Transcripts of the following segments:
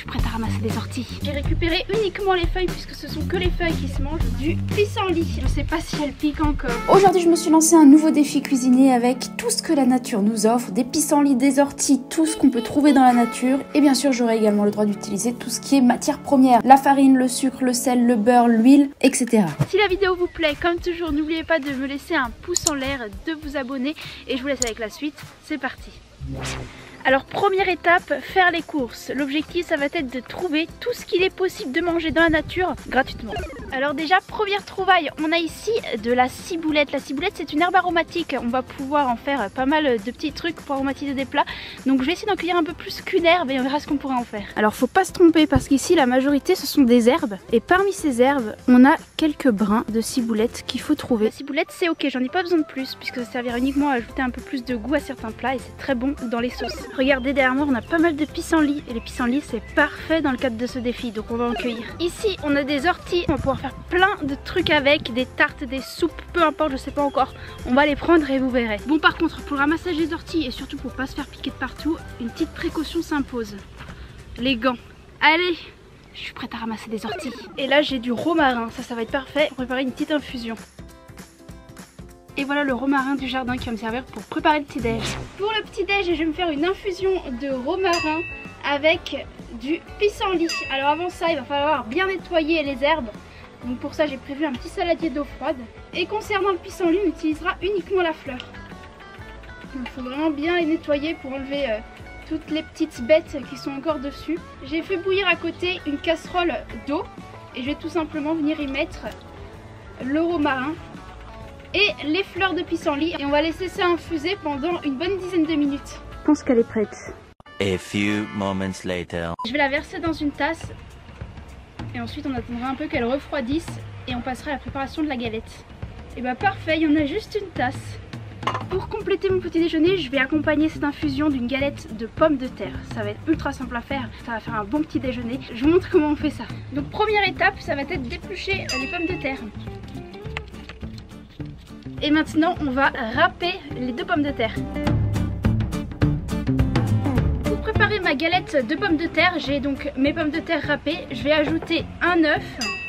suis prête à ramasser des orties. J'ai récupéré uniquement les feuilles puisque ce sont que les feuilles qui se mangent. Du pissenlit, je sais pas si elle pique encore. Aujourd'hui je me suis lancé un nouveau défi cuisiner avec tout ce que la nature nous offre, des pissenlits, des orties, tout ce qu'on peut trouver dans la nature. Et bien sûr j'aurai également le droit d'utiliser tout ce qui est matière première, la farine, le sucre, le sel, le beurre, l'huile, etc. Si la vidéo vous plaît, comme toujours, n'oubliez pas de me laisser un pouce en l'air, de vous abonner et je vous laisse avec la suite. C'est parti. Alors première étape, faire les courses. L'objectif ça va être de trouver tout ce qu'il est possible de manger dans la nature gratuitement. Alors déjà première trouvaille, on a ici de la ciboulette. La ciboulette c'est une herbe aromatique, on va pouvoir en faire pas mal de petits trucs pour aromatiser des plats. Donc je vais essayer d'en cueillir un peu plus qu'une herbe et on verra ce qu'on pourrait en faire. Alors faut pas se tromper parce qu'ici la majorité ce sont des herbes. Et parmi ces herbes on a quelques brins de ciboulette qu'il faut trouver. La ciboulette c'est ok, j'en ai pas besoin de plus puisque ça servira uniquement à ajouter un peu plus de goût à certains plats et c'est très bon dans les sauces. Regardez derrière moi on a pas mal de pissenlits et les pissenlits c'est parfait dans le cadre de ce défi donc on va en cueillir. Ici on a des orties, on va pouvoir faire plein de trucs avec, des tartes, des soupes, peu importe, je sais pas encore. On va les prendre et vous verrez. Bon par contre pour le ramassage des orties et surtout pour pas se faire piquer de partout, une petite précaution s'impose. Les gants. Allez, je suis prête à ramasser des orties. Et là j'ai du romarin, ça va être parfait pour préparer une petite infusion. Et voilà le romarin du jardin qui va me servir pour préparer le petit-déj. Pour le petit-déj, je vais me faire une infusion de romarin avec du pissenlit. Alors avant ça, il va falloir bien nettoyer les herbes. Donc pour ça, j'ai prévu un petit saladier d'eau froide. Et concernant le pissenlit, on utilisera uniquement la fleur. Il faut vraiment bien les nettoyer pour enlever toutes les petites bêtes qui sont encore dessus. J'ai fait bouillir à côté une casserole d'eau. Et je vais tout simplement venir y mettre le romarin et les fleurs de pissenlit et on va laisser ça infuser pendant une bonne dizaine de minutes. Je pense qu'elle est prête. A few moments later. Je vais la verser dans une tasse et ensuite on attendra un peu qu'elle refroidisse et on passera à la préparation de la galette. Et bah parfait, il y en a juste une tasse. Pour compléter mon petit déjeuner, je vais accompagner cette infusion d'une galette de pommes de terre. Ça va être ultra simple à faire, ça va faire un bon petit déjeuner. Je vous montre comment on fait ça. Donc première étape, ça va être d'éplucher les pommes de terre. Et maintenant on va râper les deux pommes de terre. Pour préparer ma galette de pommes de terre, j'ai donc mes pommes de terre râpées. Je vais ajouter un œuf.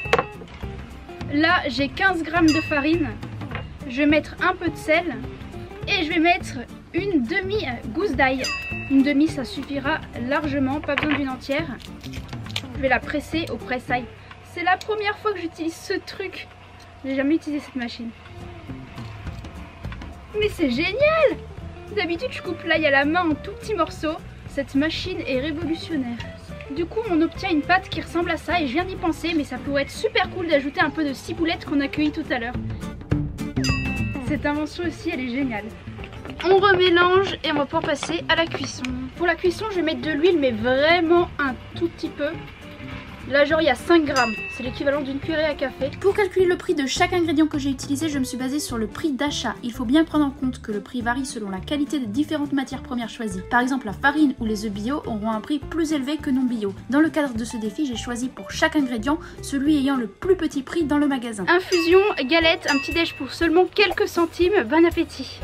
Là j'ai 15 g de farine. Je vais mettre un peu de sel. Et je vais mettre une demi-gousse d'ail. Une demi ça suffira largement, pas besoin d'une entière. Je vais la presser au presse-ail. C'est la première fois que j'utilise ce truc. J'ai jamais utilisé cette machine. Mais c'est génial! D'habitude je coupe l'ail à la main en tout petits morceaux. Cette machine est révolutionnaire. Du coup on obtient une pâte qui ressemble à ça et je viens d'y penser, mais ça pourrait être super cool d'ajouter un peu de ciboulette qu'on a cueilli tout à l'heure. Cette invention aussi elle est géniale. On remélange et on va pouvoir passer à la cuisson. Pour la cuisson je vais mettre de l'huile mais vraiment un tout petit peu. Là genre il y a 5 grammes, c'est l'équivalent d'une cuillerée à café. Pour calculer le prix de chaque ingrédient que j'ai utilisé, je me suis basée sur le prix d'achat. Il faut bien prendre en compte que le prix varie selon la qualité des différentes matières premières choisies. Par exemple la farine ou les œufs bio auront un prix plus élevé que non bio. Dans le cadre de ce défi, j'ai choisi pour chaque ingrédient celui ayant le plus petit prix dans le magasin. Infusion, galette, un petit déj pour seulement quelques centimes, bon appétit.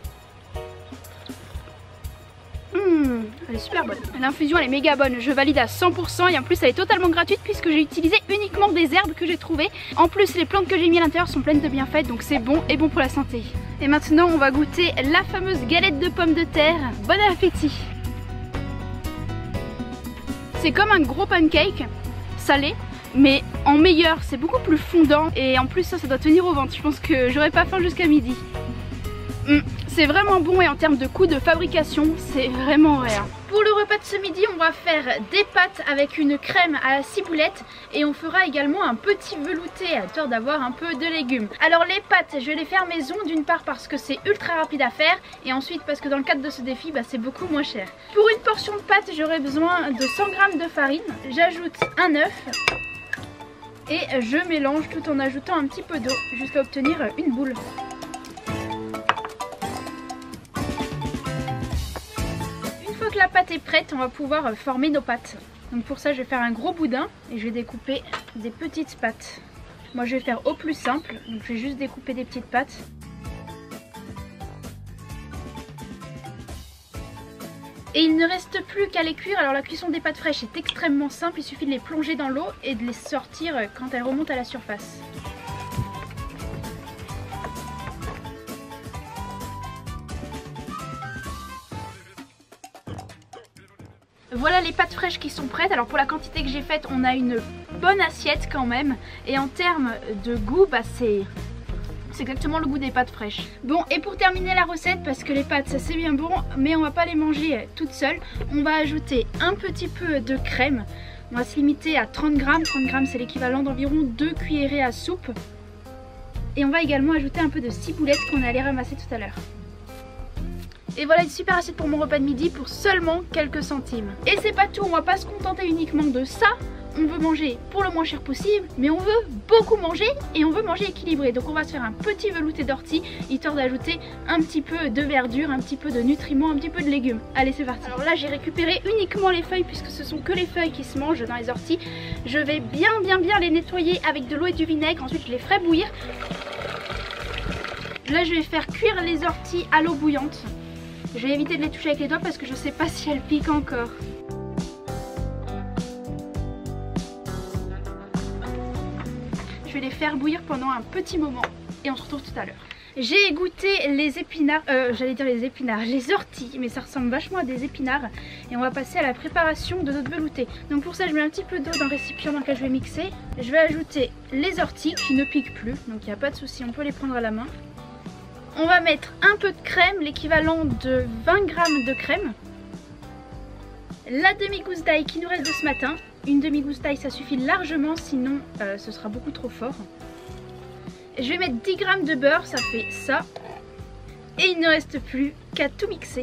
Elle est super bonne. L'infusion elle est méga bonne, je valide à 100% et en plus elle est totalement gratuite puisque j'ai utilisé uniquement des herbes que j'ai trouvées. En plus les plantes que j'ai mis à l'intérieur sont pleines de bienfaits donc c'est bon et bon pour la santé. Et maintenant on va goûter la fameuse galette de pommes de terre. Bon appétit. C'est comme un gros pancake salé mais en meilleur, c'est beaucoup plus fondant et en plus ça doit tenir au ventre. Je pense que j'aurai pas faim jusqu'à midi. C'est vraiment bon et en termes de coût de fabrication, c'est vraiment rien. Pour le repas de ce midi, on va faire des pâtes avec une crème à la ciboulette et on fera également un petit velouté, histoire d'avoir un peu de légumes. Alors les pâtes, je vais les faire maison, d'une part parce que c'est ultra rapide à faire et ensuite parce que dans le cadre de ce défi, c'est beaucoup moins cher. Pour une portion de pâtes, j'aurai besoin de 100 g de farine, j'ajoute un œuf et je mélange tout en ajoutant un petit peu d'eau jusqu'à obtenir une boule. Que la pâte est prête, on va pouvoir former nos pâtes. Donc pour ça je vais faire un gros boudin et je vais découper des petites pâtes. Moi je vais faire au plus simple, donc je vais juste découper des petites pâtes. Et il ne reste plus qu'à les cuire. Alors la cuisson des pâtes fraîches est extrêmement simple, il suffit de les plonger dans l'eau et de les sortir quand elles remontent à la surface. Voilà les pâtes fraîches qui sont prêtes. Alors pour la quantité que j'ai faite, on a une bonne assiette quand même. Et en termes de goût, bah c'est exactement le goût des pâtes fraîches. Bon, et pour terminer la recette, parce que les pâtes ça c'est bien bon, mais on va pas les manger toutes seules, on va ajouter un petit peu de crème. On va se limiter à 30 grammes. 30 grammes c'est l'équivalent d'environ 2 cuillerées à soupe. Et on va également ajouter un peu de ciboulette qu'on allait ramasser tout à l'heure. Et voilà une super assiette pour mon repas de midi pour seulement quelques centimes. Et c'est pas tout, on va pas se contenter uniquement de ça. On veut manger pour le moins cher possible, mais on veut beaucoup manger et on veut manger équilibré. Donc on va se faire un petit velouté d'ortie, histoire d'ajouter un petit peu de verdure, un petit peu de nutriments, un petit peu de légumes. Allez c'est parti. Alors là j'ai récupéré uniquement les feuilles puisque ce sont que les feuilles qui se mangent dans les orties. Je vais bien les nettoyer avec de l'eau et du vinaigre, ensuite je les ferai bouillir. Là je vais faire cuire les orties à l'eau bouillante. Je vais éviter de les toucher avec les doigts parce que je sais pas si elles piquent encore. Je vais les faire bouillir pendant un petit moment et on se retrouve tout à l'heure. J'ai goûté les épinards, les orties, mais ça ressemble vachement à des épinards. Et on va passer à la préparation de notre velouté. Donc pour ça je mets un petit peu d'eau dans le récipient dans lequel je vais mixer. Je vais ajouter les orties qui ne piquent plus, donc il n'y a pas de souci, on peut les prendre à la main. On va mettre un peu de crème, l'équivalent de 20 grammes de crème. La demi-gousse d'ail qui nous reste de ce matin. Une demi-gousse d'ail ça suffit largement, sinon ce sera beaucoup trop fort. Je vais mettre 10 grammes de beurre, ça fait ça. Et il ne reste plus qu'à tout mixer.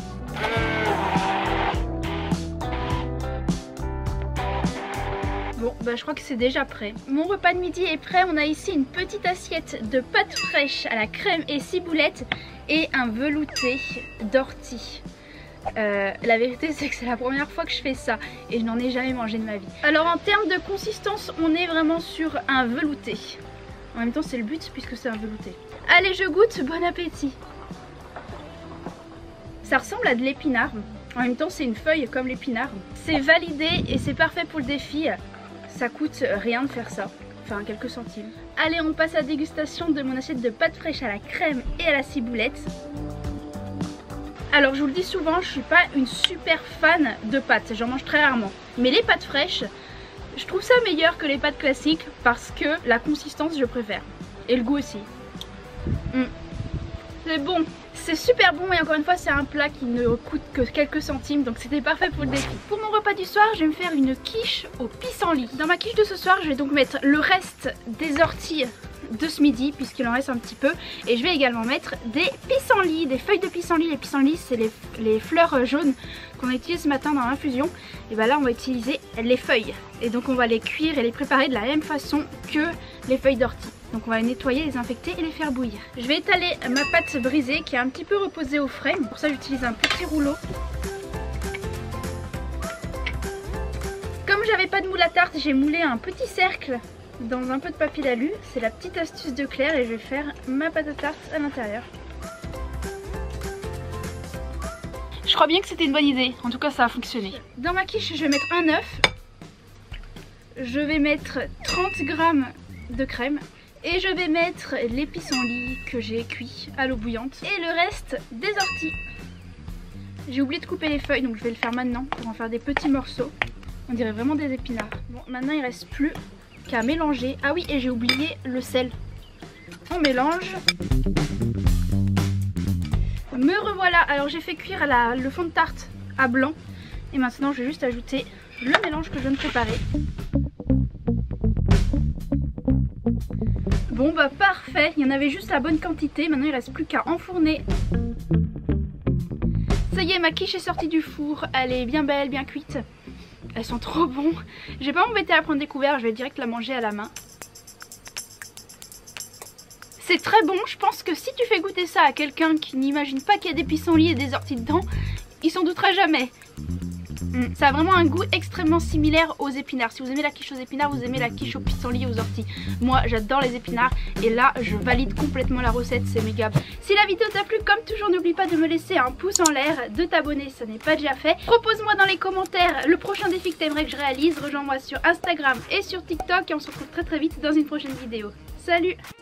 Bon, bah je crois que c'est déjà prêt. Mon repas de midi est prêt. On a ici une petite assiette de pâtes fraîches à la crème et ciboulette et un velouté d'ortie. La vérité c'est que c'est la première fois que je fais ça et je n'en ai jamais mangé de ma vie. Alors en termes de consistance, on est vraiment sur un velouté. En même temps c'est le but puisque c'est un velouté. Allez je goûte, bon appétit. Ça ressemble à de l'épinard. En même temps c'est une feuille comme l'épinard. C'est validé et c'est parfait pour le défi. Ça coûte rien de faire ça, enfin quelques centimes. Allez on passe à la dégustation de mon assiette de pâtes fraîches à la crème et à la ciboulette. Alors je vous le dis souvent, je suis pas une super fan de pâtes, j'en mange très rarement. Mais les pâtes fraîches, je trouve ça meilleur que les pâtes classiques parce que la consistance je préfère. Et le goût aussi. C'est bon, c'est super bon et encore une fois c'est un plat qui ne coûte que quelques centimes donc c'était parfait pour le défi. Pour mon repas du soir je vais me faire une quiche au pissenlit. Dans ma quiche de ce soir je vais donc mettre le reste des orties de ce midi puisqu'il en reste un petit peu et je vais également mettre des pissenlits, des feuilles de pissenlit. Les pissenlits c'est les fleurs jaunes qu'on a utilisées ce matin dans l'infusion et bah là on va utiliser les feuilles et donc on va les cuire et les préparer de la même façon que les feuilles d'ortie. Donc on va les nettoyer, les infecter et les faire bouillir. Je vais étaler ma pâte brisée qui est un petit peu reposée au frais. Pour ça j'utilise un petit rouleau. Comme j'avais pas de moule à tarte, j'ai moulé un petit cercle dans un peu de papier d'alu. C'est la petite astuce de Claire et je vais faire ma pâte à tarte à l'intérieur. Je crois bien que c'était une bonne idée, en tout cas ça a fonctionné. Dans ma quiche je vais mettre un œuf. Je vais mettre 30 grammes de crème. Et je vais mettre les pissenlits que j'ai cuits à l'eau bouillante. Et le reste des orties. J'ai oublié de couper les feuilles donc je vais le faire maintenant pour en faire des petits morceaux. On dirait vraiment des épinards. Bon maintenant il ne reste plus qu'à mélanger. Ah oui et j'ai oublié le sel. On mélange. Me revoilà. Alors j'ai fait cuire le fond de tarte à blanc. Et maintenant je vais juste ajouter le mélange que je viens de préparer. Bon bah parfait, il y en avait juste la bonne quantité, maintenant il ne reste plus qu'à enfourner. Ça y est, ma quiche est sortie du four, elle est bien belle, bien cuite. Elles sont trop bonnes. Je vais pas m'embêter à prendre des couverts, je vais direct la manger à la main. C'est très bon, je pense que si tu fais goûter ça à quelqu'un qui n'imagine pas qu'il y a des pissenlits et des orties dedans, il s'en doutera jamais. Ça a vraiment un goût extrêmement similaire aux épinards. Si vous aimez la quiche aux épinards, vous aimez la quiche au pissenlit aux orties. Moi j'adore les épinards et là je valide complètement la recette, c'est méga bon. Si la vidéo t'a plu, comme toujours n'oublie pas de me laisser un pouce en l'air, de t'abonner si ça n'est pas déjà fait. Propose-moi dans les commentaires le prochain défi que t'aimerais que je réalise. Rejoins-moi sur Instagram et sur TikTok et on se retrouve très vite dans une prochaine vidéo. Salut!